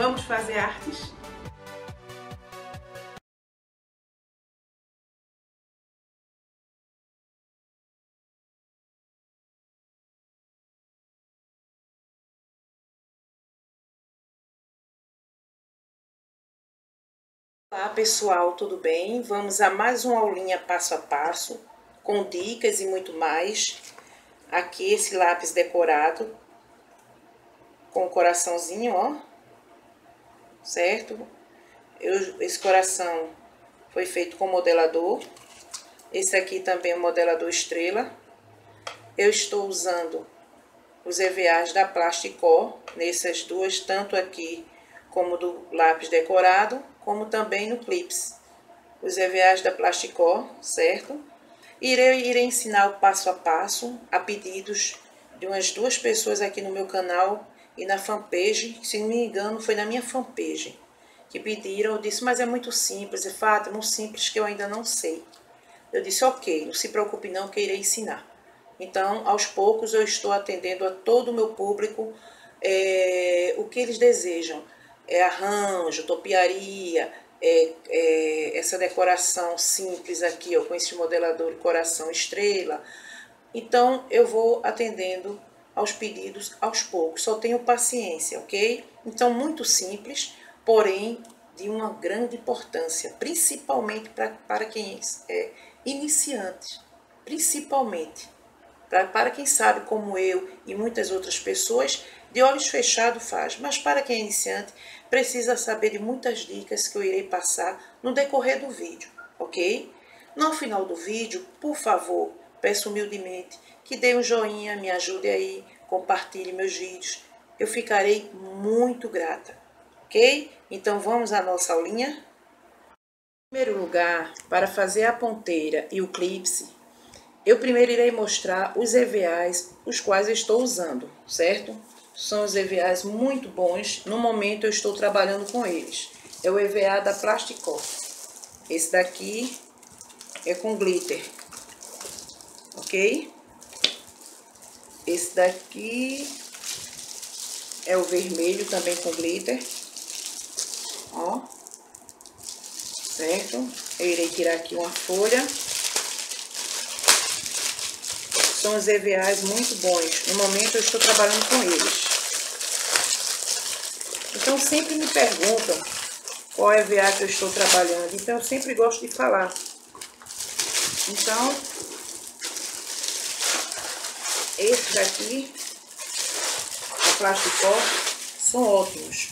Vamos fazer artes? Olá pessoal, tudo bem? Vamos a mais uma aulinha passo a passo, com dicas e muito mais. Aqui esse lápis decorado, com o coraçãozinho, ó, certo? Esse coração foi feito com modelador. Esse aqui também é o modelador estrela. Eu estou usando os EVAs da Plasticor, nessas duas, tanto aqui como do lápis decorado, como também no Clips. Os EVAs da Plasticor, certo? Irei ensinar o passo a passo, a pedidos de umas 2 pessoas aqui no meu canal e na fanpage, se não me engano foi na minha fanpage, que pediram. Eu disse, mas é muito simples, é Fátima, um simples que eu ainda não sei. Eu disse, ok, não se preocupe não que irei ensinar. Então, aos poucos eu estou atendendo a todo o meu público, o que eles desejam. Arranjo, topiaria, essa decoração simples aqui, ó, com esse modelador de coração estrela. Então, eu vou atendendo aos pedidos aos poucos, só tenho paciência, ok? Então, muito simples, porém de uma grande importância, principalmente para quem é iniciante, principalmente. Para quem sabe, como eu e muitas outras pessoas, de olhos fechados faz. Mas para quem é iniciante, precisa saber de muitas dicas que eu irei passar no decorrer do vídeo, ok? No final do vídeo, por favor, peço humildemente que dê um joinha, me ajude aí, compartilhe meus vídeos. Eu ficarei muito grata, ok? Então vamos à nossa aulinha? Em primeiro lugar, para fazer a ponteira e o clipe, eu primeiro irei mostrar os EVAs, os quais eu estou usando, certo? São os EVAs muito bons, no momento eu estou trabalhando com eles. É o EVA da Plasticor. Esse daqui é com glitter, ok? Esse daqui é o vermelho, também com glitter, ó, certo? Eu irei tirar aqui uma folha. São os EVAs muito bons. No momento eu estou trabalhando com eles. Então sempre me perguntam qual EVA que eu estou trabalhando. Então eu sempre gosto de falar. Então, esses daqui, a Plasticor, são ótimos.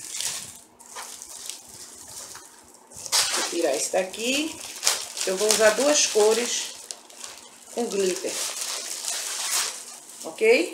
Vou tirar esse daqui. Eu vou usar 2 cores com glitter. Ok?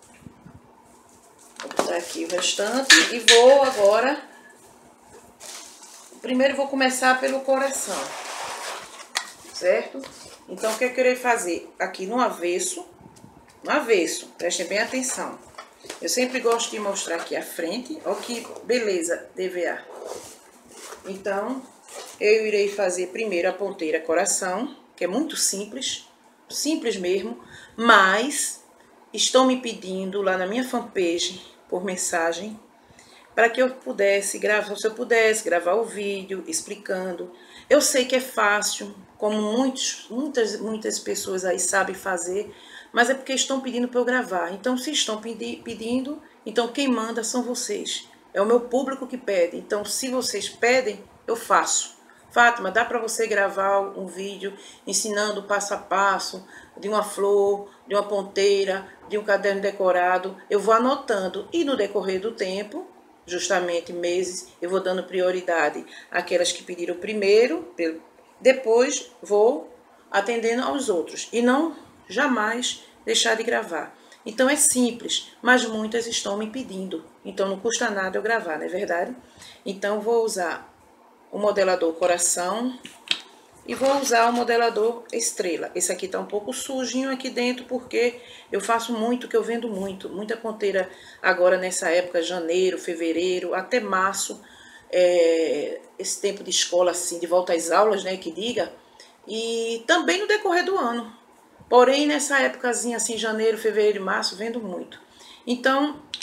Vou botar aqui o restante e vou agora... Primeiro vou começar pelo coração, certo? Então, o que eu queria fazer? Aqui no avesso, prestem bem atenção. Eu sempre gosto de mostrar aqui a frente, ó que beleza de EVA. Então, eu irei fazer primeiro a ponteira coração, que é muito simples, simples mesmo, mas... Estão me pedindo lá na minha fanpage, por mensagem, para que eu pudesse gravar, se eu pudesse gravar o vídeo explicando. Eu sei que é fácil, como muitas pessoas aí sabem fazer, mas é porque estão pedindo para eu gravar. Então, se estão pedindo, então quem manda são vocês. É o meu público que pede. Então, se vocês pedem, eu faço. Fátima, dá para você gravar um vídeo ensinando o passo a passo de uma flor, de uma ponteira, de um caderno decorado? Eu vou anotando e no decorrer do tempo, justamente meses, eu vou dando prioridade àquelas que pediram primeiro, depois vou atendendo aos outros e não jamais deixar de gravar. Então é simples, mas muitas estão me pedindo, então não custa nada eu gravar, não é verdade? Então vou usar o modelador coração e vou usar o modelador estrela. Esse aqui tá um pouco sujinho aqui dentro, porque eu faço muito, que eu vendo muita ponteira agora nessa época, janeiro, fevereiro, até março, esse tempo de escola assim, de volta às aulas, né, que diga, e também no decorrer do ano. Porém, nessa épocazinha assim, janeiro, fevereiro e março, vendo muito. Então,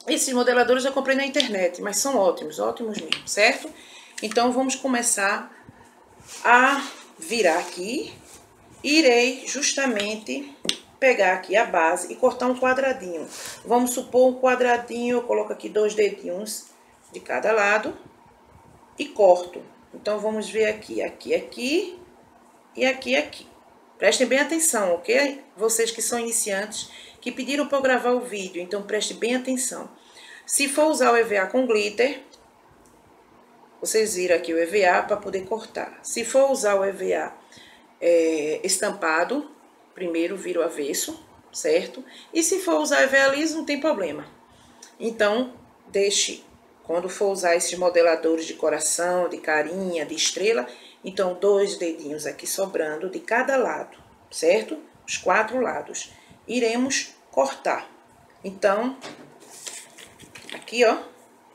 Esses modeladores eu comprei na internet, mas são ótimos, ótimos mesmo, certo? Então, vamos começar a virar aqui. Irei justamente pegar aqui a base e cortar um quadradinho. Vamos supor um quadradinho, eu coloco aqui 2 dedinhos de cada lado e corto. Então, vamos ver aqui, aqui e aqui. Prestem bem atenção, ok? Vocês que são iniciantes, que pediram para eu gravar o vídeo, então prestem bem atenção. Se for usar o EVA com glitter, vocês viram aqui o EVA para poder cortar. Se for usar o EVA estampado, primeiro vira o avesso, certo? E se for usar EVA liso, não tem problema. Então, deixe, quando for usar esses modeladores de coração, de carinha, de estrela, então 2 dedinhos aqui sobrando de cada lado, certo? Os 4 lados. Iremos cortar. Então, aqui, ó.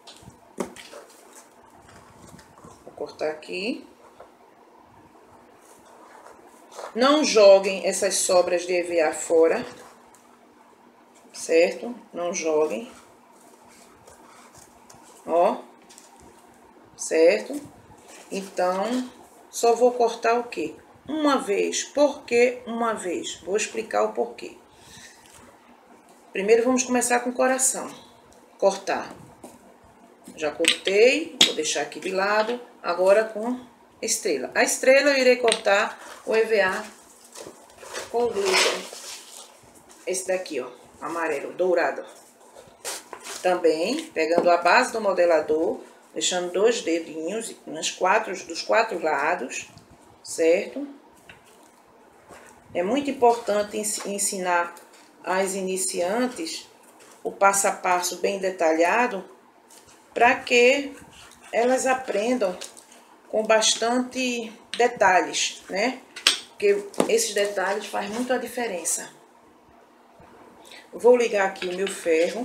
Vou cortar aqui. Não joguem essas sobras de EVA fora, certo? Não joguem. Ó, certo? Então, só vou cortar o quê? Uma vez. Por que uma vez? Vou explicar o porquê. Primeiro, vamos começar com o coração. Cortar. Já cortei, vou deixar aqui de lado. Agora com estrela. A estrela eu irei cortar o EVA com glitter. Esse daqui, ó, amarelo, dourado. Também, pegando a base do modelador, deixando 2 dedinhos dos 4 lados, certo? É muito importante ensinar às iniciantes o passo a passo bem detalhado, para que elas aprendam com bastante detalhes, né? Porque esses detalhes fazem muito a diferença. Vou ligar aqui o meu ferro,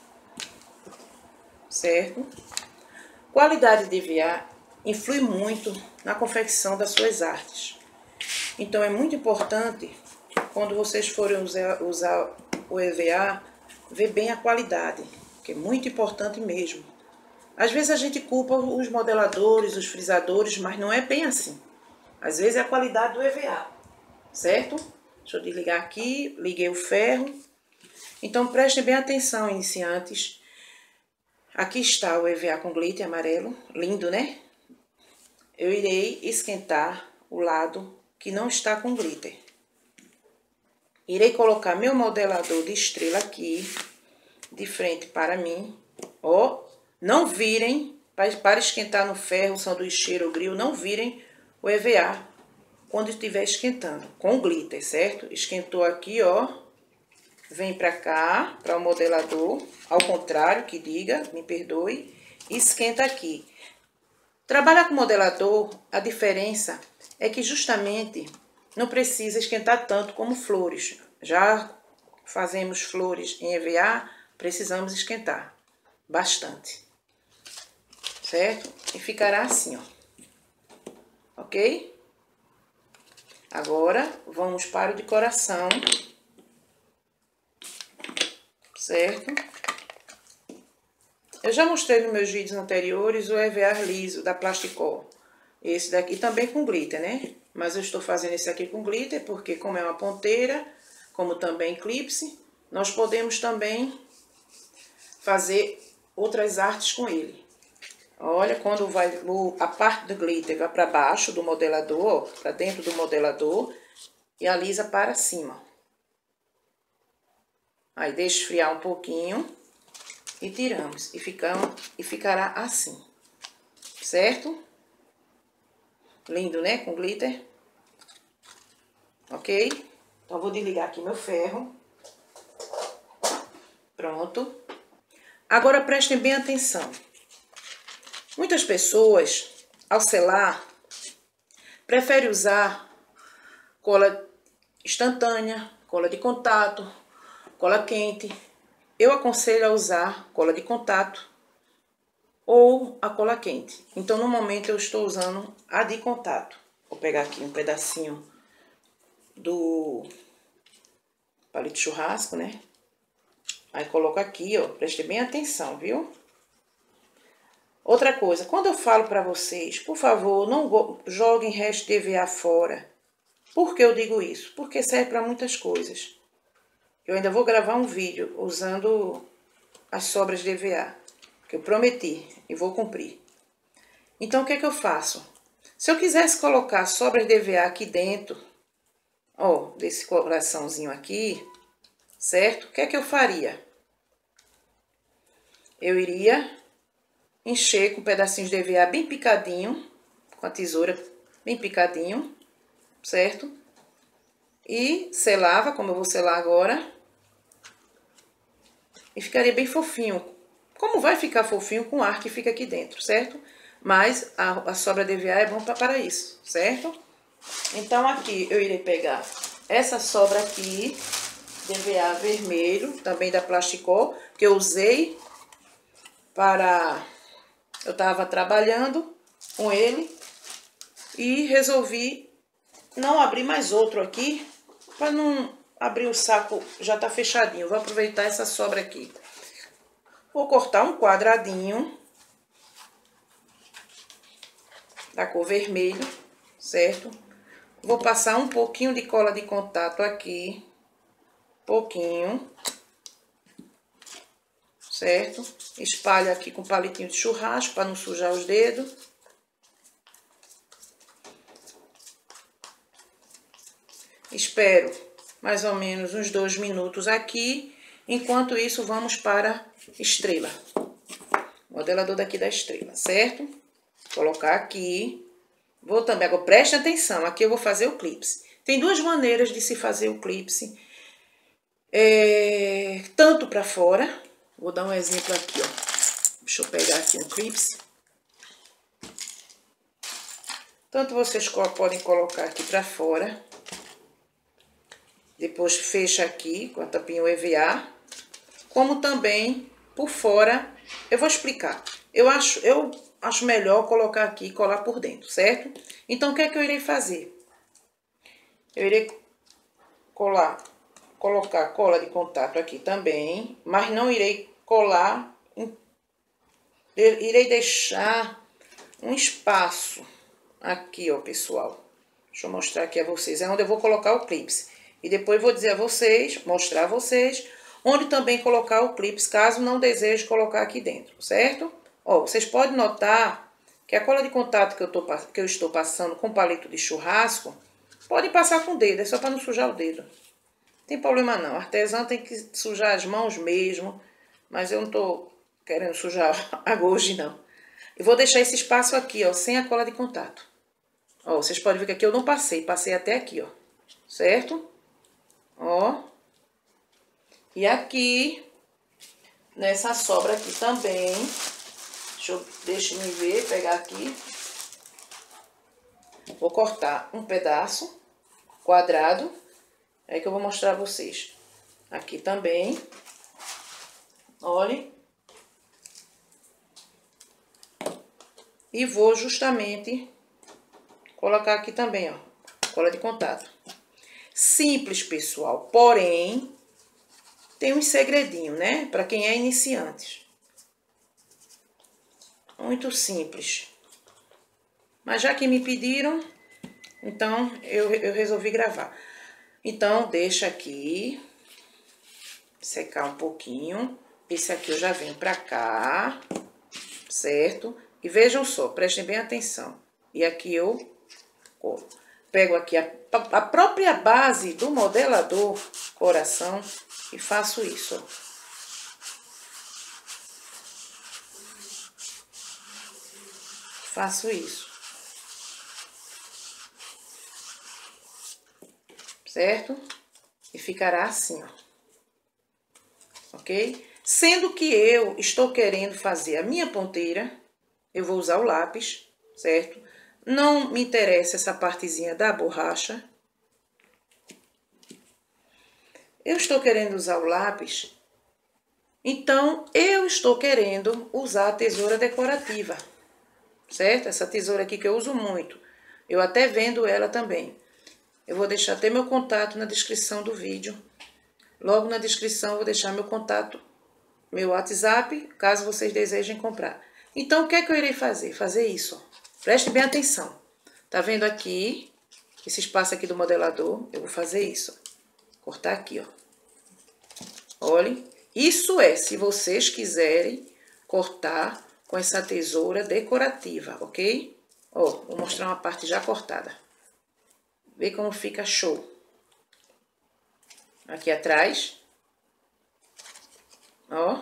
certo? Qualidade de EVA influi muito na confecção das suas artes. Então, é muito importante, quando vocês forem usar o EVA, ver bem a qualidade, que é muito importante mesmo. Às vezes a gente culpa os modeladores, os frisadores, mas não é bem assim. Às vezes é a qualidade do EVA, certo? Deixa eu desligar aqui, liguei o ferro. Então prestem bem atenção, iniciantes. Aqui está o EVA com glitter amarelo, lindo, né? Eu irei esquentar o lado que não está com glitter. Irei colocar meu modelador de estrela aqui, de frente para mim, ó. Não virem, para esquentar no ferro, sanduicheiro ou grill, não virem o EVA quando estiver esquentando, com glitter, certo? Esquentou aqui, ó, vem pra cá, para o modelador, ao contrário, que diga, me perdoe, e esquenta aqui. Trabalhar com modelador, a diferença é que justamente não precisa esquentar tanto como flores. Já fazemos flores em EVA, precisamos esquentar bastante. Certo? E ficará assim, ó. Ok? Agora, vamos para o de coração. Certo? Eu já mostrei nos meus vídeos anteriores o EVA liso da Plasticol. Esse daqui também com glitter, né? Mas eu estou fazendo esse aqui com glitter porque, como é uma ponteira, como também eclipse, nós podemos também fazer outras artes com ele. Olha, quando vai a parte do glitter vai para baixo do modelador, para dentro do modelador, e alisa para cima. Aí deixa esfriar um pouquinho e tiramos. E ficará assim, certo? Lindo, né? Com glitter. Ok? Então, eu vou desligar aqui meu ferro. Pronto. Agora, prestem bem atenção. Muitas pessoas, ao selar, preferem usar cola instantânea, cola de contato, cola quente. Eu aconselho a usar cola de contato ou a cola quente. Então, no momento, eu estou usando a de contato. Vou pegar aqui um pedacinho do palito de churrasco, né? Aí coloco aqui, ó, preste bem atenção, viu? Outra coisa, quando eu falo pra vocês, por favor, não joguem resto de EVA fora. Por que eu digo isso? Porque serve pra muitas coisas. Eu ainda vou gravar um vídeo usando as sobras de EVA, que eu prometi e vou cumprir. Então, o que é que eu faço? Se eu quisesse colocar sobras de EVA aqui dentro, ó, desse coraçãozinho aqui, certo? O que é que eu faria? Eu iria encher com pedacinhos de EVA bem picadinho, com a tesoura bem picadinho, certo? E selava, como eu vou selar agora. E ficaria bem fofinho. Como vai ficar fofinho com o ar que fica aqui dentro, certo? Mas a sobra de EVA é bom para isso, certo? Então aqui eu irei pegar essa sobra aqui de EVA vermelho, também da Plasticol, que eu usei para... Eu estava trabalhando com ele e resolvi não abrir mais outro aqui, para não abrir o saco, já tá fechadinho. Vou aproveitar essa sobra aqui. Vou cortar um quadradinho da cor vermelho, certo? Vou passar um pouquinho de cola de contato aqui, pouquinho, certo? Espalho aqui com palitinho de churrasco para não sujar os dedos. Espero mais ou menos uns 2 minutos aqui. Enquanto isso, vamos para estrela. Modelador daqui da estrela, certo? Vou colocar aqui. Vou também, agora preste atenção, aqui eu vou fazer o clipe. Tem 2 maneiras de se fazer o clipe. Tanto para fora. Vou dar um exemplo aqui, ó. Deixa eu pegar aqui um clipe. Tanto vocês podem colocar aqui para fora. Depois fecha aqui com a tampinha EVA. Como também por fora. Eu vou explicar. Eu acho melhor colocar aqui e colar por dentro, certo? Então, o que é que eu irei fazer? Eu irei colocar cola de contato aqui também, mas não irei colar, irei deixar um espaço aqui, ó, pessoal. Deixa eu mostrar aqui a vocês, é onde eu vou colocar o clipe. E depois vou dizer a vocês, mostrar a vocês, onde também colocar o clipe, caso não deseje colocar aqui dentro, certo? Ó, vocês podem notar que a cola de contato que eu estou passando com palito de churrasco, pode passar com o dedo, é só para não sujar o dedo. Não tem problema não, artesão tem que sujar as mãos mesmo, mas eu não tô querendo sujar hoje não. Eu vou deixar esse espaço aqui, ó, sem a cola de contato. Ó, vocês podem ver que aqui eu não passei até aqui, ó, certo? Ó. E aqui, nessa sobra aqui também, deixa eu me ver, pegar aqui. Vou cortar um pedaço quadrado, é que eu vou mostrar a vocês. Aqui também, olhem. E vou justamente colocar aqui também, ó, cola de contato. Simples, pessoal, porém, tem um segredinho, né? Para quem é iniciante. Muito simples. Mas já que me pediram, então eu resolvi gravar. Então, deixa aqui secar um pouquinho. Esse aqui eu já venho pra cá, certo? E vejam só, prestem bem atenção. E aqui eu pego aqui a própria base do modelador coração e faço isso, ó. Faço isso. Certo? E ficará assim, ó. Ok? Sendo que eu estou querendo fazer a minha ponteira, eu vou usar o lápis, certo? Não me interessa essa partezinha da borracha. Eu estou querendo usar o lápis, então eu estou querendo usar a tesoura decorativa, certo? Essa tesoura aqui que eu uso muito. Eu até vendo ela também. Eu vou deixar até meu contato na descrição do vídeo. Logo na descrição eu vou deixar meu contato, meu WhatsApp, caso vocês desejem comprar. Então, o que é que eu irei fazer? Fazer isso, ó. Preste bem atenção. Tá vendo aqui, esse espaço aqui do modelador? Eu vou fazer isso, ó. Cortar aqui, ó. Olhem, isso é se vocês quiserem cortar com essa tesoura decorativa, ok? Ó, vou mostrar uma parte já cortada. Vê como fica show. Aqui atrás. Ó.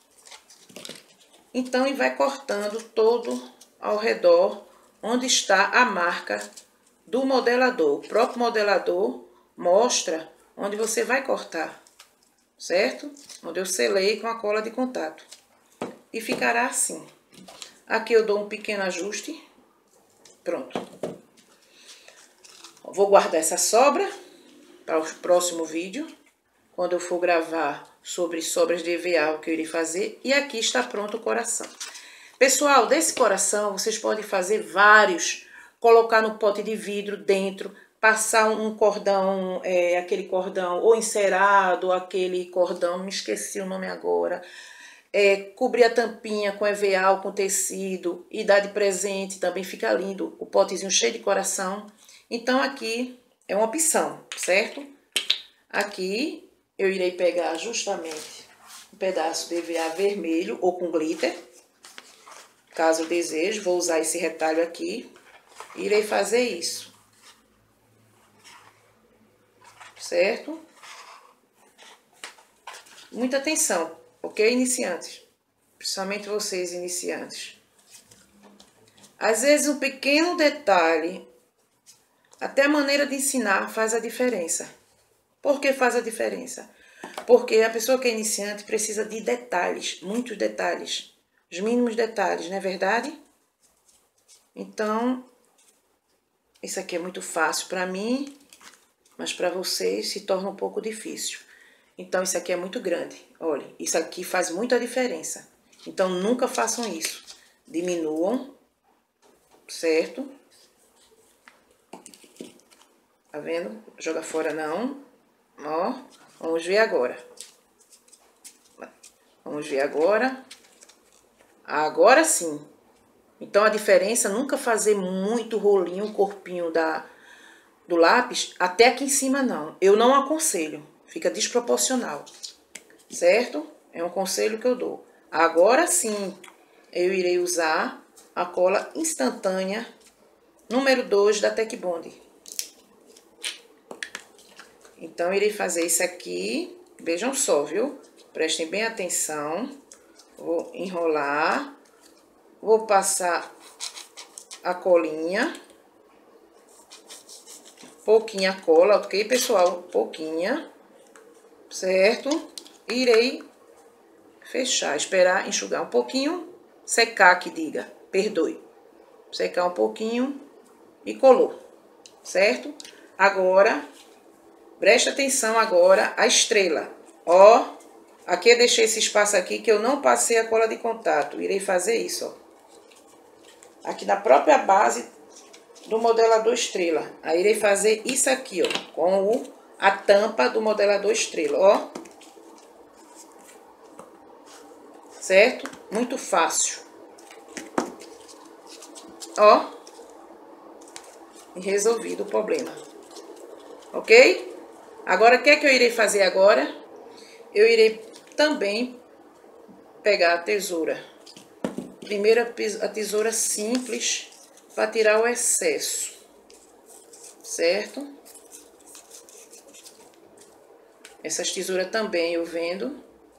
Então, e vai cortando todo ao redor onde está a marca do modelador. O próprio modelador mostra onde você vai cortar, certo? Onde eu selei com a cola de contato. E ficará assim. Aqui eu dou um pequeno ajuste. Pronto. Vou guardar essa sobra para o próximo vídeo, quando eu for gravar sobre sobras de EVA, o que eu irei fazer. E aqui está pronto o coração. Pessoal, desse coração vocês podem fazer vários, colocar no pote de vidro dentro, passar um cordão, aquele cordão ou encerado, aquele cordão, me esqueci o nome agora, cobrir a tampinha com EVA ou com tecido e dar de presente, também fica lindo, o potezinho cheio de coração. Então aqui é uma opção, certo? Aqui eu irei pegar justamente um pedaço de EVA vermelho ou com glitter. Caso eu deseje, vou usar esse retalho aqui. Irei fazer isso. Certo? Muita atenção, ok, iniciantes? Principalmente vocês, iniciantes. Às vezes um pequeno detalhe, até a maneira de ensinar faz a diferença. Por que faz a diferença? Porque a pessoa que é iniciante precisa de detalhes, muitos detalhes. Os mínimos detalhes, não é verdade? Então, isso aqui é muito fácil para mim, mas para vocês se torna um pouco difícil. Então, isso aqui é muito grande. Olha, isso aqui faz muita diferença. Então, nunca façam isso. Diminuam, certo? Tá vendo? Joga fora não. Ó, vamos ver agora. Vamos ver agora. Agora sim. Então, a diferença é nunca fazer muito rolinho, o corpinho do lápis, até aqui em cima não. Eu não aconselho, fica desproporcional, certo? É um conselho que eu dou. Agora sim, eu irei usar a cola instantânea número 2 da Tech Bond. Então, irei fazer isso aqui, vejam só, viu? Prestem bem atenção. Vou enrolar, vou passar a colinha, pouquinha cola, ok, pessoal? Pouquinha, certo? Irei fechar, esperar enxugar um pouquinho, secar que diga, perdoe. Secar um pouquinho e colou, certo? Agora, preste atenção agora a estrela, ó. Aqui eu deixei esse espaço aqui que eu não passei a cola de contato. Irei fazer isso, ó. Aqui na própria base do modelador estrela. Aí irei fazer isso aqui, ó. Com a tampa do modelador estrela, ó. Certo? Muito fácil. Ó. E resolvido o problema. Ok? Agora, o que é que eu irei fazer agora? Eu irei também pegar a tesoura. Primeiro a tesoura simples para tirar o excesso, certo? Essas tesouras também eu vendo.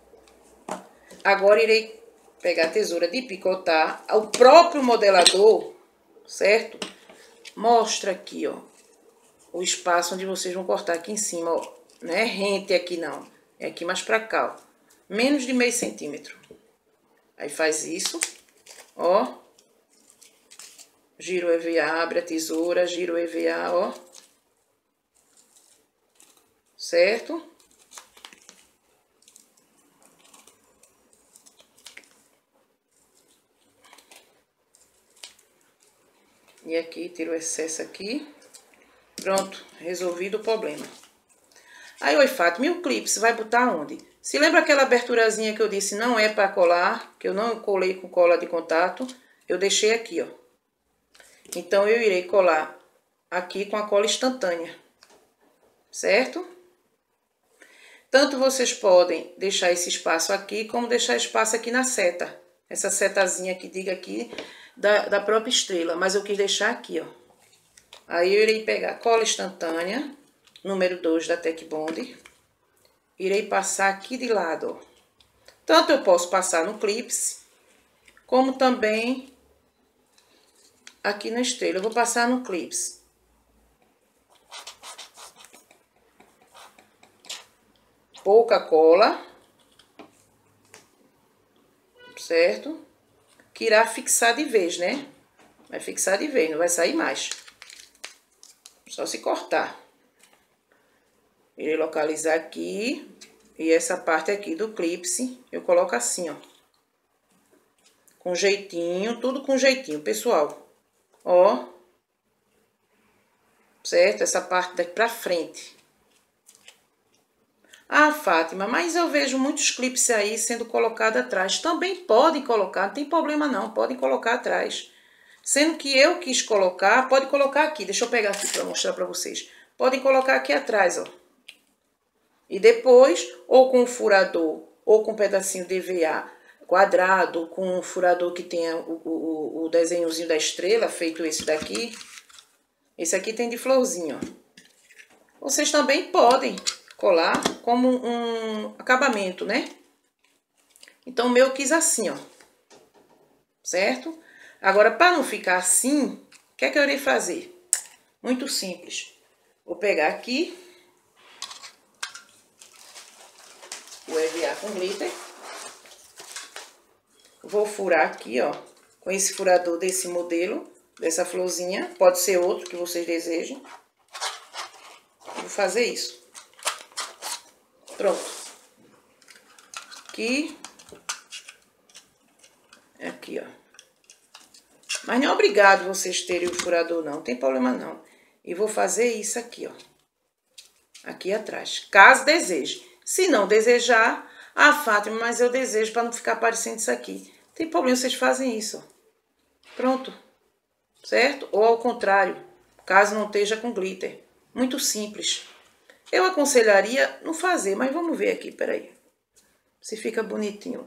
Agora irei pegar a tesoura de picotar. O próprio modelador, certo? Mostra aqui, ó, o espaço onde vocês vão cortar aqui em cima, ó. Não é rente aqui não, é aqui mais pra cá, ó. Menos de meio centímetro. Aí faz isso, ó. Gira o EVA, abre a tesoura, gira o EVA, ó. Certo? E aqui, tira o excesso aqui. Pronto, resolvido o problema. Aí, oi, Fátima, e o clipe, você vai botar onde? Se lembra aquela aberturazinha que eu disse não é para colar, que eu não colei com cola de contato, eu deixei aqui, ó. Então, eu irei colar aqui com a cola instantânea, certo? Tanto vocês podem deixar esse espaço aqui, como deixar espaço aqui na seta. Essa setazinha que diga aqui da própria estrela, mas eu quis deixar aqui, ó. Aí eu irei pegar cola instantânea, número 2 da Tec Bond. Irei passar aqui de lado, ó. Tanto eu posso passar no clips, como também aqui na estrela. Eu vou passar no clips. Pouca cola, certo? Que irá fixar de vez, né? Vai fixar de vez, não vai sair mais. Só se cortar. Irei localizar aqui. E essa parte aqui do clips, eu coloco assim, ó. Com jeitinho, tudo com jeitinho, pessoal. Ó. Certo? Essa parte daqui pra frente. Ah, Fátima, mas eu vejo muitos clipes aí sendo colocados atrás. Também podem colocar, não tem problema não, podem colocar atrás. Sendo que eu quis colocar, pode colocar aqui. Deixa eu pegar aqui pra mostrar pra vocês. Podem colocar aqui atrás, ó. E depois, ou com um furador, ou com um pedacinho de EVA quadrado, com um furador que tenha o desenhozinho da estrela, feito esse daqui. Esse aqui tem de florzinho, ó. Vocês também podem colar como um acabamento, né? Então, o meu eu quis assim, ó. Certo? Agora, para não ficar assim, o que é que eu irei fazer? Muito simples. Vou pegar aqui o EVA com glitter. Vou furar aqui, ó, com esse furador desse modelo, dessa florzinha. Pode ser outro que vocês desejem. Vou fazer isso. Pronto. Aqui, ó. Mas não é obrigado vocês terem o furador, não. Não tem problema, não. E vou fazer isso aqui, ó. Aqui atrás. Caso deseje. Se não desejar, ah, Fátima, mas eu desejo para não ficar parecendo isso aqui. Tem problema, vocês fazem isso, ó. Pronto. Certo? Ou ao contrário, caso não esteja com glitter. Muito simples. Eu aconselharia não fazer, mas vamos ver aqui, peraí. Se fica bonitinho.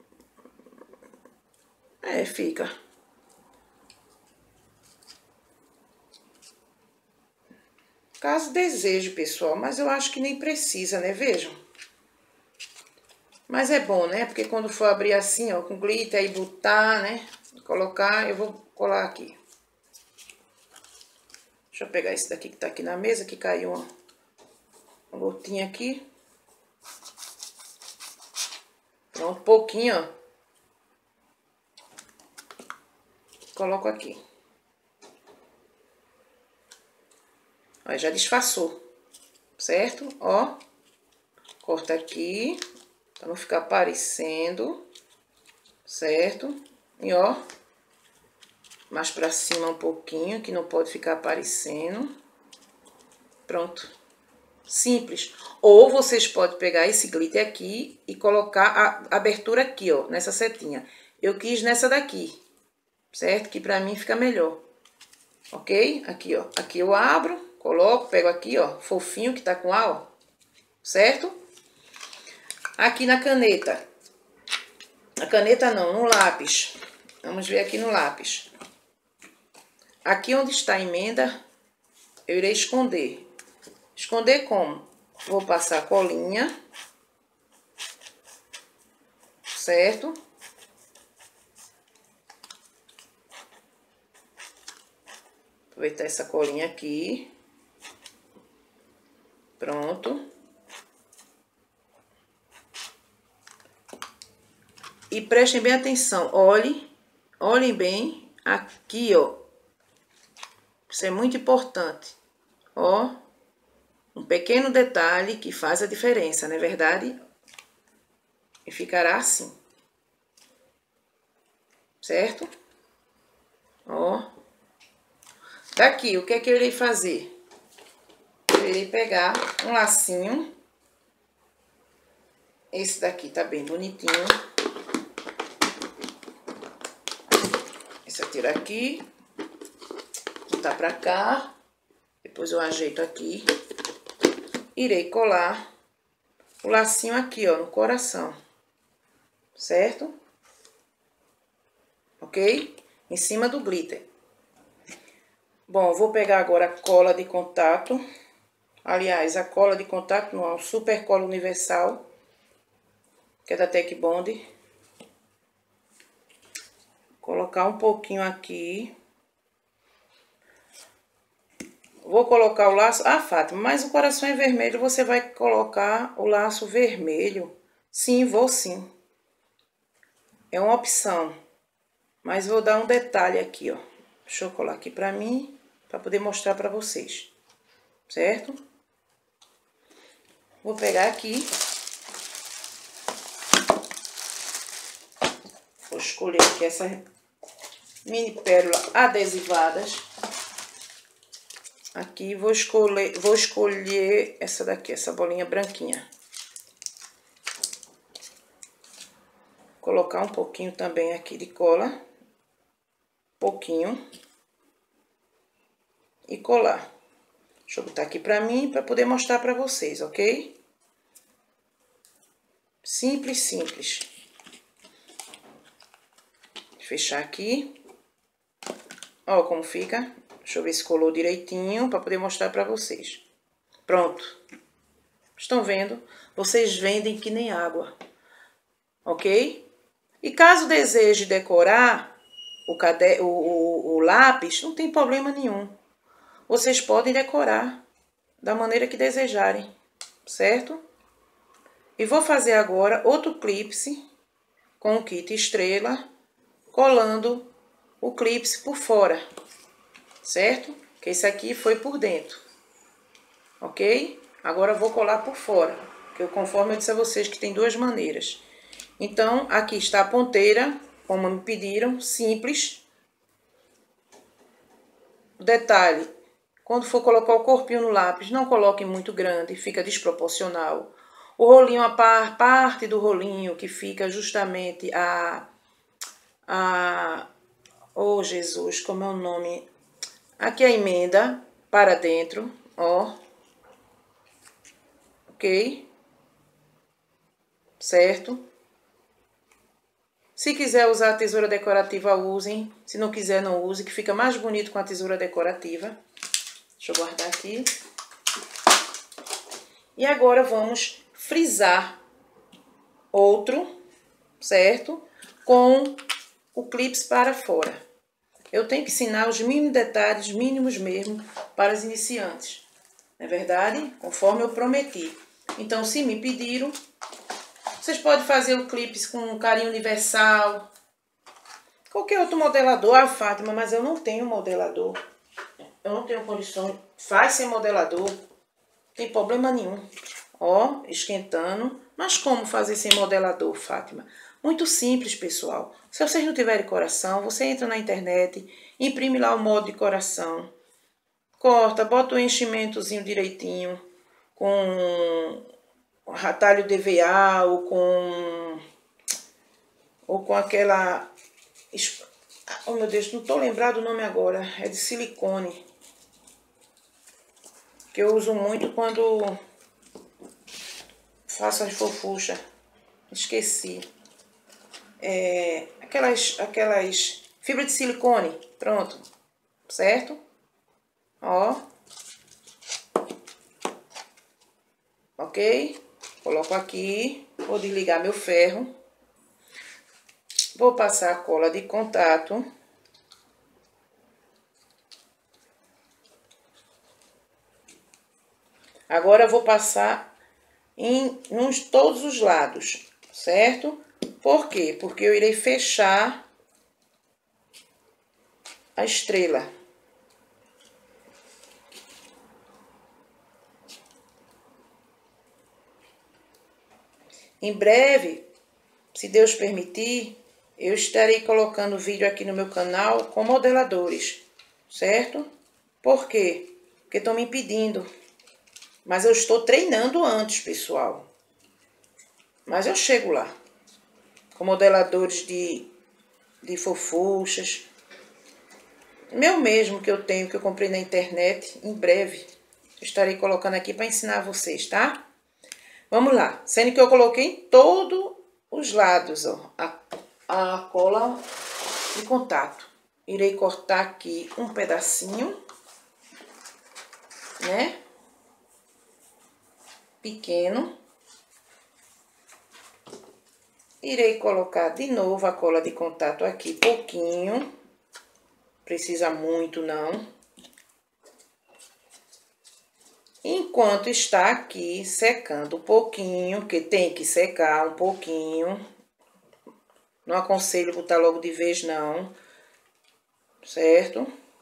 É, fica. Caso deseje, pessoal, mas eu acho que nem precisa, né? Vejam. Mas é bom, né? Porque quando for abrir assim, ó, com glitter e botar, né? Colocar, eu vou colar aqui. Deixa eu pegar esse daqui que tá aqui na mesa, que caiu uma gotinha aqui. Pronto, pouquinho, ó. Coloco aqui. Ó, já disfarçou, certo? Ó, corta aqui, pra não ficar aparecendo, certo? E ó, mais pra cima um pouquinho, que não pode ficar aparecendo. Pronto. Simples. Ou vocês podem pegar esse glitter aqui e colocar a abertura aqui, ó, nessa setinha. Eu quis nessa daqui, certo? Que pra mim fica melhor. Ok? Aqui, ó. Aqui eu abro, coloco, pego aqui, ó, fofinho que tá com A, ó. Certo? Aqui na caneta. Na caneta não, no lápis. Vamos ver aqui no lápis. Aqui onde está a emenda, eu irei esconder. Esconder como? Vou passar colinha. Certo? Aproveitar essa colinha aqui. Pronto. E prestem bem atenção. Olhem bem aqui, ó. Isso é muito importante. Ó. Um pequeno detalhe que faz a diferença, não é verdade? E ficará assim. Certo? Ó. Daqui, o que é que eu irei fazer? Eu irei pegar um lacinho Esse daqui tá bem bonitinho. Esse eu tiro aqui. Botar pra cá. Depois eu ajeito aqui. Irei colar o lacinho aqui, ó, no coração. Certo? Ok? Em cima do glitter. Bom, vou pegar agora a cola de contato. Aliás, a cola de contato não, a Super Cola Universal, que é da Tech Bond. Colocar um pouquinho aqui. Vou colocar o laço... Ah, Fátima, mas o coração é vermelho, você vai colocar o laço vermelho? Sim, vou sim. É uma opção. Mas vou dar um detalhe aqui, ó. Deixa eu colar aqui pra mim, pra poder mostrar pra vocês. Certo? Vou pegar aqui. Vou escolher aqui essa mini pérola adesivadas. Aqui vou escolher essa daqui, essa bolinha branquinha. Colocar um pouquinho também aqui de cola. Pouquinho. E colar. Deixa eu botar aqui pra mim, pra poder mostrar pra vocês, ok? Simples, simples. Fechar aqui. Ó como fica. Deixa eu ver se colou direitinho pra poder mostrar pra vocês. Pronto. Estão vendo? Vocês vendem que nem água. Ok? E caso deseje decorar o lápis, não tem problema nenhum. Vocês podem decorar da maneira que desejarem, certo? E vou fazer agora outro clipe com o kit estrela, colando o clipe por fora, certo? Que esse aqui foi por dentro, ok? Agora eu vou colar por fora, que conforme eu disse a vocês que tem duas maneiras. Então, aqui está a ponteira, como me pediram, simples. Detalhe, quando for colocar o corpinho no lápis, não coloque muito grande, fica desproporcional. O rolinho, a parte do rolinho que fica justamente oh Jesus, como é o nome? Aqui a emenda para dentro, ó. Ok? Certo? Se quiser usar a tesoura decorativa, usem. Se não quiser, não use, que fica mais bonito com a tesoura decorativa. Deixa eu guardar aqui. E agora vamos frisar outro, certo? Com o clips para fora. Eu tenho que ensinar os mínimos detalhes, mínimos mesmo, para os iniciantes. Não é verdade? Conforme eu prometi. Então, se me pediram, vocês podem fazer o clips com carinho universal. Qualquer outro modelador. Ah, Fátima, mas eu não tenho modelador. Eu não tenho condição. Faz sem modelador. Não tem problema nenhum. Ó, esquentando. Mas como fazer sem modelador, Fátima? Muito simples, pessoal. Se vocês não tiverem coração, você entra na internet, imprime lá o modo de coração. Corta, bota o enchimentozinho direitinho. Com atalho DVA ou com aquela... Oh, meu Deus, não tô lembrado o nome agora. É de silicone. Que eu uso muito quando faço as fofuchas. Esqueci. Aquelas fibras de silicone. Pronto. Certo? Ó. Ok? Coloco aqui. Vou desligar meu ferro. Vou passar a cola de contato. Agora eu vou passar em todos os lados, certo? Por quê? Porque eu irei fechar a estrela. Em breve, se Deus permitir, eu estarei colocando vídeo aqui no meu canal com modeladores, certo? Por quê? Porque estão me pedindo. Mas eu estou treinando antes, pessoal. Mas eu chego lá. Com modeladores de fofuchas. Meu mesmo que eu tenho, que eu comprei na internet. Em breve, estarei colocando aqui para ensinar vocês, tá? Vamos lá. Sendo que eu coloquei em todos os lados, ó, a cola de contato. Irei cortar aqui um pedacinho, né? Pequeno. Irei colocar de novo a cola de contato aqui, pouquinho. Precisa muito, não. Enquanto está aqui secando um pouquinho, que tem que secar um pouquinho. Não aconselho botar logo de vez, não. Certo?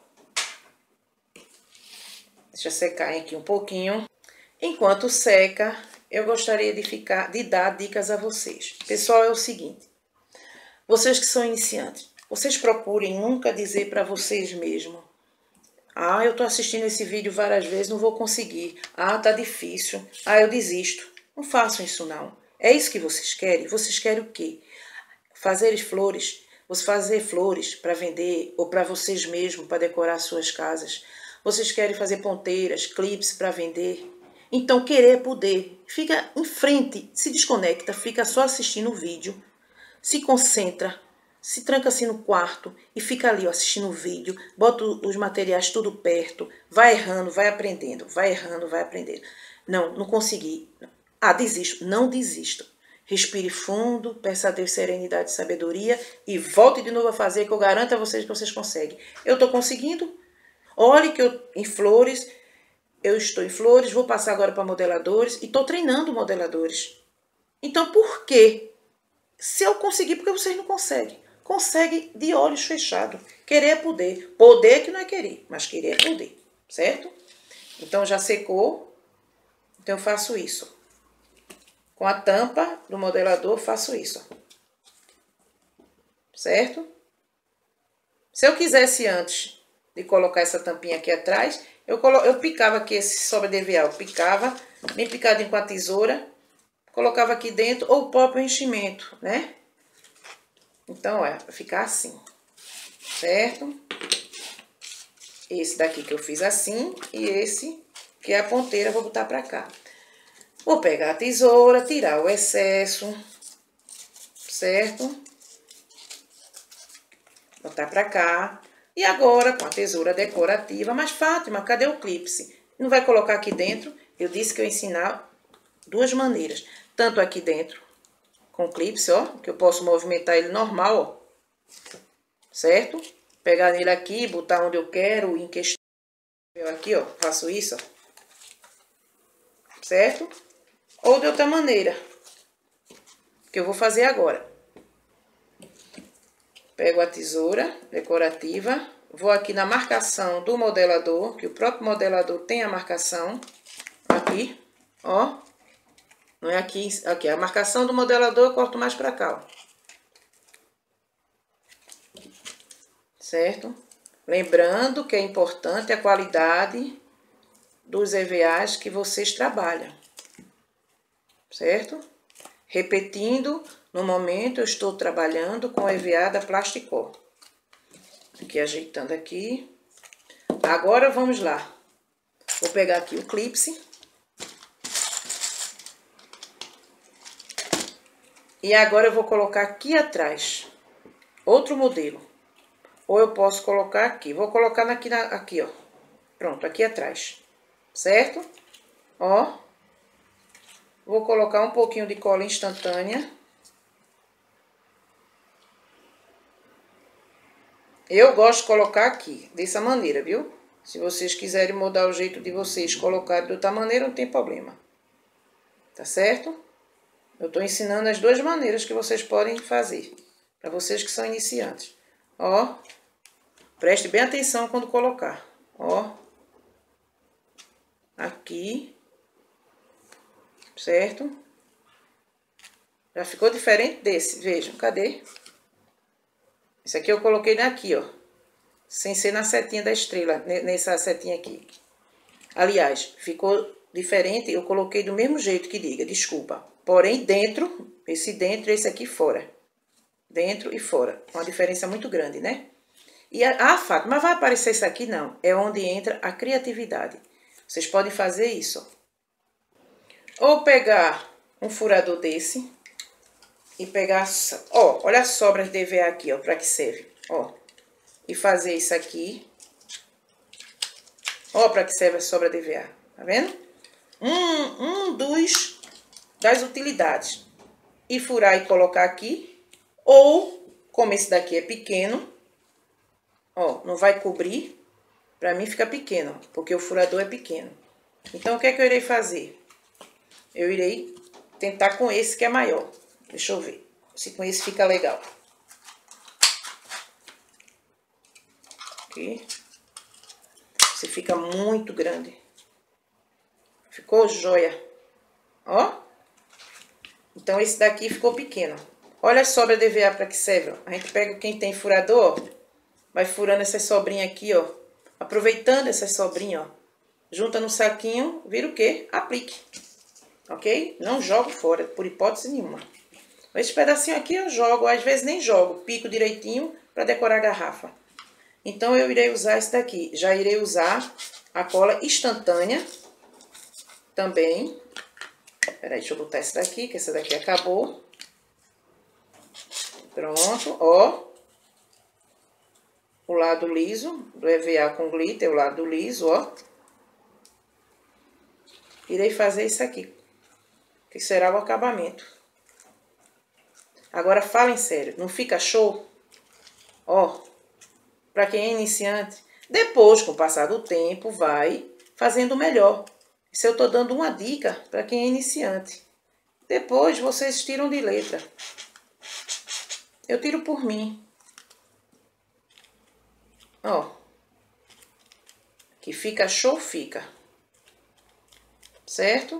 Deixa secar aqui um pouquinho. Enquanto seca, eu gostaria de dar dicas a vocês. Pessoal, é o seguinte. Vocês que são iniciantes, vocês procurem nunca dizer para vocês mesmos: ah, eu tô assistindo esse vídeo várias vezes, não vou conseguir. Ah, tá difícil. Ah, eu desisto. Não façam isso, não. É isso que vocês querem? Vocês querem o quê? Fazer flores. Você fazer flores para vender ou para vocês mesmos, para decorar suas casas. Vocês querem fazer ponteiras, clipes para vender. Então, querer é poder. Fica em frente, se desconecta, fica só assistindo o vídeo. Se concentra, se tranca assim no quarto e fica ali ó, assistindo o vídeo, bota os materiais tudo perto, vai errando, vai aprendendo, vai errando, vai aprendendo. Não consegui. Ah, desisto. Não desista. Respire fundo, peça a Deus serenidade e sabedoria e volte de novo a fazer, que eu garanto a vocês que vocês conseguem. Eu estou conseguindo. Olhe que eu estou em flores, vou passar agora para modeladores e estou treinando modeladores. Então, por quê? Se eu conseguir, porque vocês não conseguem. Consegue de olhos fechados. Querer é poder. Poder que não é querer, mas querer é poder. Certo? Então, já secou. Então, eu faço isso. Com a tampa do modelador, faço isso. Certo? Se eu quisesse antes de colocar essa tampinha aqui atrás, eu picava aqui esse sobra de EVA. Eu picava, bem picadinho com a tesoura. Colocava aqui dentro, ou o próprio enchimento, né? Então, vai ficar assim, certo? Esse daqui que eu fiz assim, e esse que é a ponteira, eu vou botar pra cá. Vou pegar a tesoura, tirar o excesso, certo? Botar pra cá. E agora, com a tesoura decorativa, mas Fátima, cadê o clipe? Não vai colocar aqui dentro? Eu disse que eu ia ensinar duas maneiras. Tanto aqui dentro, com clips, ó, que eu posso movimentar ele normal, ó. Certo? Pegar nele aqui, botar onde eu quero, em questão. Eu aqui, ó, faço isso, ó. Certo? Ou de outra maneira, que eu vou fazer agora. Pego a tesoura decorativa, vou aqui na marcação do modelador, que o próprio modelador tem a marcação. Aqui, ó. Não é aqui, aqui, a marcação do modelador eu corto mais pra cá, ó. Certo? Lembrando que é importante a qualidade dos EVAs que vocês trabalham. Certo? Repetindo, no momento eu estou trabalhando com EVA da Plasticol. Aqui, ajeitando aqui. Agora, vamos lá. Vou pegar aqui o clipe. E agora eu vou colocar aqui atrás outro modelo. Ou eu posso colocar aqui. Vou colocar aqui, ó. Pronto, aqui atrás. Certo? Ó. Vou colocar um pouquinho de cola instantânea. Eu gosto de colocar aqui, dessa maneira, viu? Se vocês quiserem mudar o jeito de vocês colocar de outra maneira, não tem problema. Tá certo? Eu tô ensinando as duas maneiras que vocês podem fazer. Para vocês que são iniciantes. Ó. Preste bem atenção quando colocar. Ó. Aqui. Certo? Já ficou diferente desse. Vejam, cadê? Esse aqui eu coloquei aqui, ó. Sem ser na setinha da estrela, nessa setinha aqui. Aliás, ficou diferente, eu coloquei do mesmo jeito que diga, desculpa. Porém, dentro, esse dentro e esse aqui fora. Dentro e fora. Uma diferença muito grande, né? E Fátima, mas vai aparecer isso aqui? Não. É onde entra a criatividade. Vocês podem fazer isso, ó. Ou pegar um furador desse e pegar, ó, olha as sobras de EVA aqui, ó, para que serve, ó. E fazer isso aqui. Ó, para que serve a sobra de EVA, tá vendo? Das utilidades. E furar e colocar aqui. Ou, como esse daqui é pequeno, ó, não vai cobrir. Pra mim fica pequeno, porque o furador é pequeno. Então, o que é que eu irei fazer? Eu irei tentar com esse que é maior. Deixa eu ver se com esse fica legal. Aqui. Se fica muito grande. Ficou joia. Ó. Então, esse daqui ficou pequeno. Olha a sobra de EVA para que serve, ó. A gente pega quem tem furador, ó, vai furando essa sobrinha aqui, ó. Aproveitando essa sobrinha, ó. Junta no saquinho, vira o quê? Aplique. Ok? Não jogo fora, por hipótese nenhuma. Esse pedacinho aqui eu jogo, às vezes nem jogo. Pico direitinho para decorar a garrafa. Então, eu irei usar esse daqui. Já irei usar a cola instantânea também. Peraí, deixa eu botar essa daqui, que essa daqui acabou. Pronto, ó. O lado liso do EVA com glitter, o lado liso, ó. Irei fazer isso aqui, que será o acabamento. Agora, falem sério, não fica show? Ó, para quem é iniciante, depois, com o passar do tempo, vai fazendo melhor. Se eu tô dando uma dica para quem é iniciante. Depois, vocês tiram de letra. Eu tiro por mim. Ó. Que fica show, fica. Certo?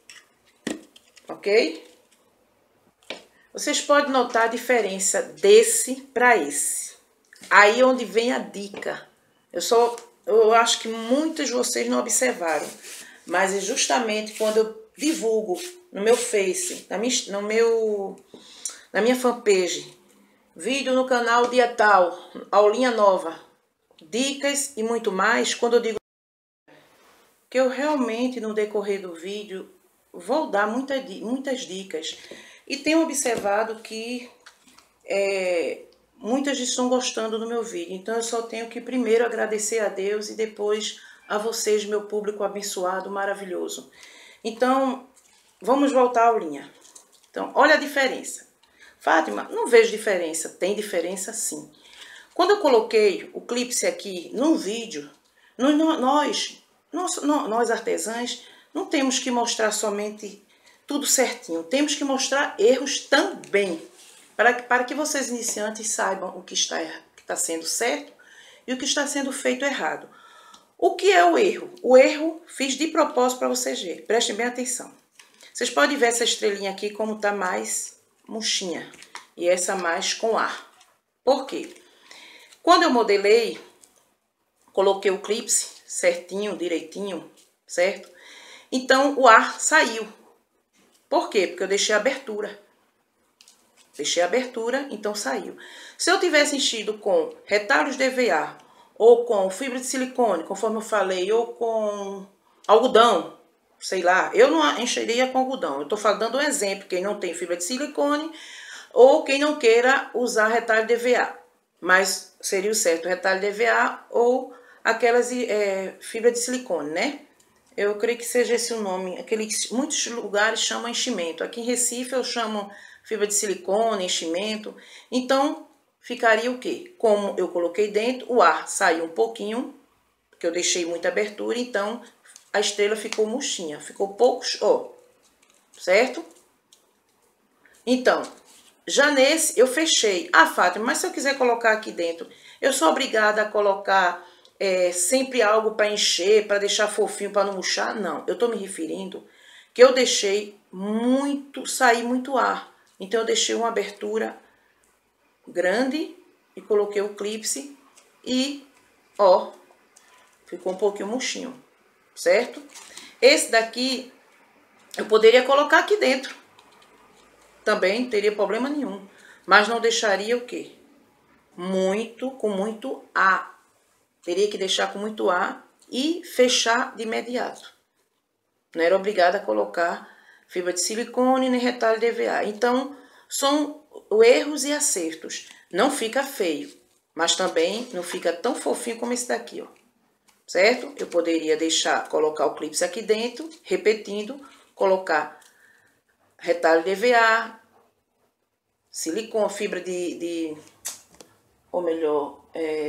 Ok? Vocês podem notar a diferença desse para esse. Aí onde vem a dica. Eu acho que muitos de vocês não observaram. Mas é justamente quando eu divulgo no meu Face, na minha fanpage, vídeo no canal dia tal, aulinha nova, dicas e muito mais, quando eu digo que eu realmente no decorrer do vídeo vou dar muitas dicas. E tenho observado que muitas estão gostando do meu vídeo. Então eu só tenho que primeiro agradecer a Deus e depois a vocês, meu público abençoado, maravilhoso. Então, vamos voltar à aulinha. Então, olha a diferença. Fátima, não vejo diferença. Tem diferença sim. Quando eu coloquei o clipe aqui no vídeo, nós artesãs não temos que mostrar somente tudo certinho. Temos que mostrar erros também. Para que vocês iniciantes saibam o que está sendo certo e o que está sendo feito errado. O que é o erro? O erro fiz de propósito para vocês verem. Prestem bem atenção. Vocês podem ver essa estrelinha aqui como está mais murchinha. E essa mais com ar. Por quê? Quando eu modelei, coloquei o clipe certinho, direitinho, certo? Então, o ar saiu. Por quê? Porque eu deixei a abertura. Deixei a abertura, então saiu. Se eu tivesse enchido com retalhos de EVA, ou com fibra de silicone, conforme eu falei, ou com algodão, sei lá, eu não encheria com algodão. Eu estou dando um exemplo, quem não tem fibra de silicone, ou quem não queira usar retalho de EVA. Mas seria o certo, retalho de EVA ou aquelas fibra de silicone, né? Eu creio que seja esse o nome, muitos lugares chamam enchimento. Aqui em Recife eu chamo fibra de silicone, enchimento. Então, ficaria o quê? Como eu coloquei dentro, o ar saiu um pouquinho, porque eu deixei muita abertura, então a estrela ficou murchinha, ficou poucos, ó, certo? Então, já nesse eu fechei. Ah, Fátima, mas se eu quiser colocar aqui dentro, eu sou obrigada a colocar sempre algo para encher, para deixar fofinho, para não murchar? Não, eu tô me referindo que eu deixei sair muito ar. Então, eu deixei uma abertura grande e coloquei o clipe e, ó, ficou um pouquinho murchinho, certo? Esse daqui, eu poderia colocar aqui dentro. também não teria problema nenhum. Mas não deixaria o quê? Com muito ar. Teria que deixar com muito ar e fechar de imediato. Não era obrigada a colocar fibra de silicone nem retalho de EVA. Então, são erros e acertos. Não fica feio, mas também não fica tão fofinho como esse daqui, ó. Certo? Eu poderia colocar o clipe aqui dentro, repetindo, colocar retalho de EVA, silicone, fibra ou melhor,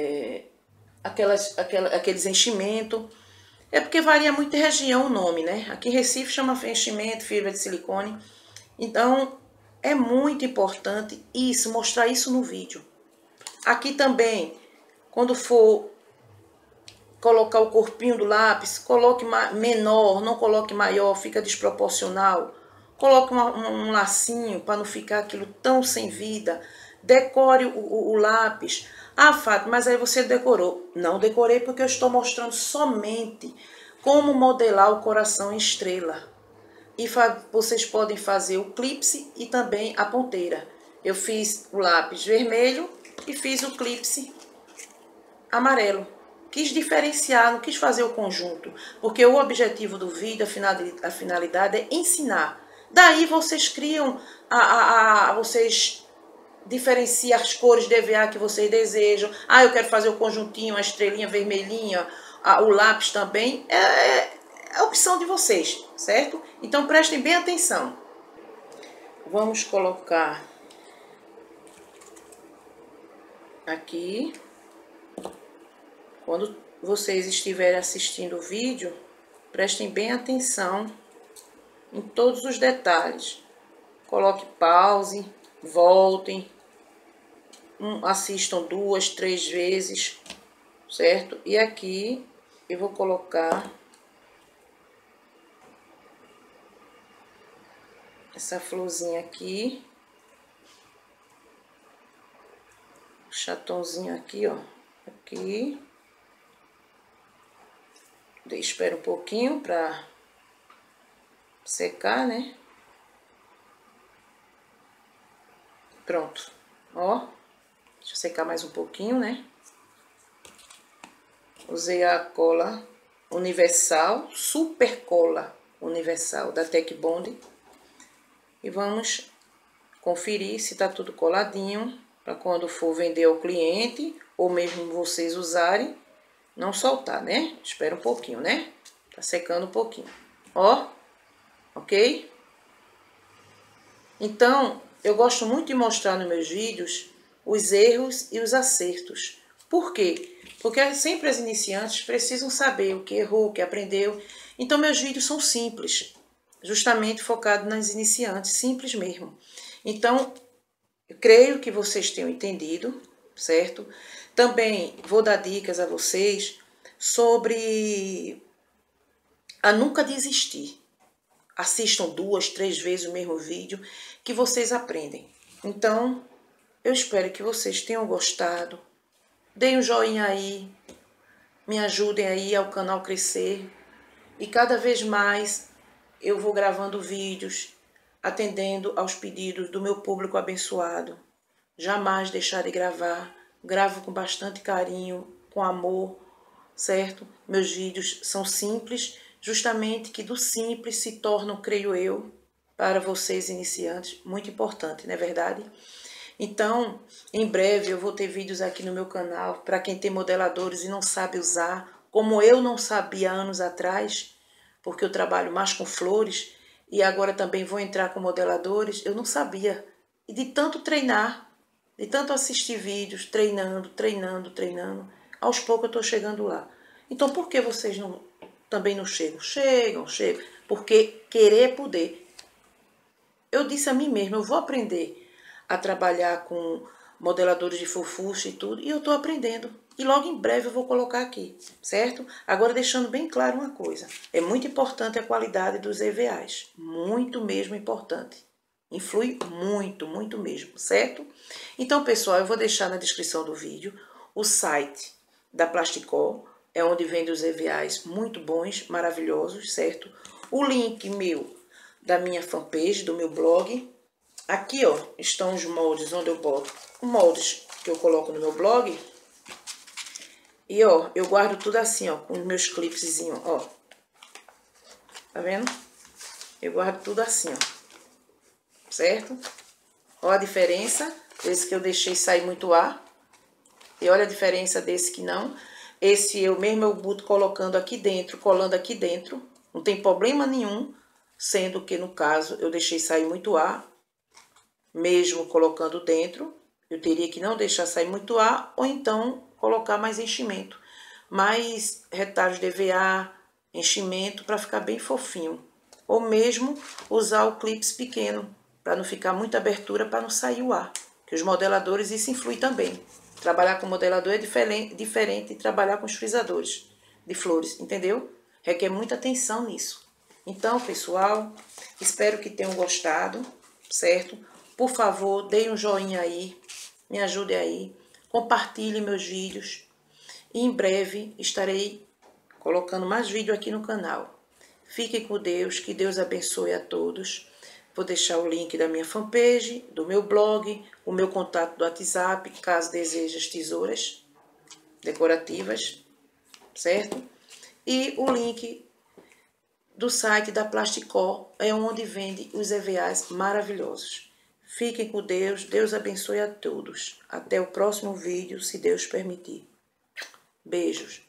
aqueles enchimentos. É porque varia muito de região o nome, né? Aqui em Recife chama enchimento, fibra de silicone. Então, é muito importante isso, mostrar isso no vídeo. Aqui também, quando for colocar o corpinho do lápis, coloque menor, não coloque maior, fica desproporcional. Coloque um lacinho para não ficar aquilo tão sem vida. Decore o lápis. Ah, Fátima, mas aí você decorou. Não decorei porque eu estou mostrando somente como modelar o coração em estrela. E vocês podem fazer o clipe e também a ponteira. Eu fiz o lápis vermelho e fiz o clipe amarelo. Quis diferenciar, não quis fazer o conjunto. Porque o objetivo do vídeo, a finalidade é ensinar. Daí vocês criam, vocês diferenciam as cores de EVA que vocês desejam. Ah, eu quero fazer o conjuntinho, a estrelinha vermelhinha, o lápis também. É a opção de vocês, certo? Então prestem bem atenção. Vamos colocar aqui. Quando vocês estiverem assistindo o vídeo, prestem bem atenção em todos os detalhes. Coloque pause, voltem, assistam 2, 3 vezes, certo? E aqui eu vou colocar essa florzinha aqui, chatãozinho aqui, ó, aqui. Espera um pouquinho para secar, né? Pronto, ó. Deixa eu secar mais um pouquinho, né? Usei a cola universal, super cola universal da Tech Bond. E vamos conferir se tá tudo coladinho, para quando for vender ao cliente, ou mesmo vocês usarem, não soltar, né? Espera um pouquinho, né? Tá secando um pouquinho. Ó, ok? Então, eu gosto muito de mostrar nos meus vídeos os erros e os acertos. Por quê? Porque sempre as iniciantes precisam saber o que errou, o que aprendeu. Então, meus vídeos são simples, justamente focado nas iniciantes, simples mesmo. Então, eu creio que vocês tenham entendido, certo? Também vou dar dicas a vocês sobre a nunca desistir. Assistam 2, 3 vezes o mesmo vídeo que vocês aprendem. Então, eu espero que vocês tenham gostado. Deem um joinha aí, me ajudem aí ao canal crescer. E cada vez mais eu vou gravando vídeos, atendendo aos pedidos do meu público abençoado. Jamais deixar de gravar. Gravo com bastante carinho, com amor, certo? Meus vídeos são simples, justamente que do simples se tornam, creio eu, para vocês iniciantes, muito importante, não é verdade? Então, em breve eu vou ter vídeos aqui no meu canal para quem tem modeladores e não sabe usar, como eu não sabia anos atrás, porque eu trabalho mais com flores e agora também vou entrar com modeladores, eu não sabia. E de tanto treinar, de tanto assistir vídeos, treinando, aos poucos eu estou chegando lá. Então, por que vocês também não chegam? Chegam. Porque querer é poder. Eu disse a mim mesma, eu vou aprender a trabalhar com modeladores de fofucha e tudo, e eu estou aprendendo. E logo em breve eu vou colocar aqui, certo? Agora deixando bem claro uma coisa, é muito importante a qualidade dos EVAs, muito mesmo importante. Influi muito, muito mesmo, certo? Então, pessoal, eu vou deixar na descrição do vídeo o site da Plasticol, é onde vende os EVAs muito bons, maravilhosos, certo? O link meu da minha fanpage, do meu blog, Aqui, ó, estão os moldes onde eu boto. Moldes que eu coloco no meu blog. E, ó, eu guardo tudo assim, ó, com os meus clipezinhos, ó. Tá vendo? Eu guardo tudo assim, ó. Certo? Ó a diferença desse que eu deixei sair muito ar. E olha a diferença desse que não. Esse eu boto colocando aqui dentro, colando aqui dentro. Não tem problema nenhum, sendo que no caso eu deixei sair muito ar. Mesmo colocando dentro, eu teria que não deixar sair muito ar, ou então colocar mais enchimento. Mais retalhos de EVA, enchimento, para ficar bem fofinho. Ou mesmo usar o clips pequeno, para não ficar muita abertura, para não sair o ar. Que os modeladores, isso influi também. Trabalhar com modelador é diferente de trabalhar com os frisadores de flores, entendeu? Requer muita atenção nisso. Então, pessoal, espero que tenham gostado, certo? Por favor, deem um joinha aí, me ajude aí, compartilhe meus vídeos. E em breve estarei colocando mais vídeo aqui no canal. Fiquem com Deus, que Deus abençoe a todos. Vou deixar o link da minha fanpage, do meu blog, o meu contato do WhatsApp, caso deseje as tesouras decorativas, certo? E o link do site da Plasticó, é onde vende os EVAs maravilhosos. Fiquem com Deus, Deus abençoe a todos. Até o próximo vídeo, se Deus permitir. Beijos.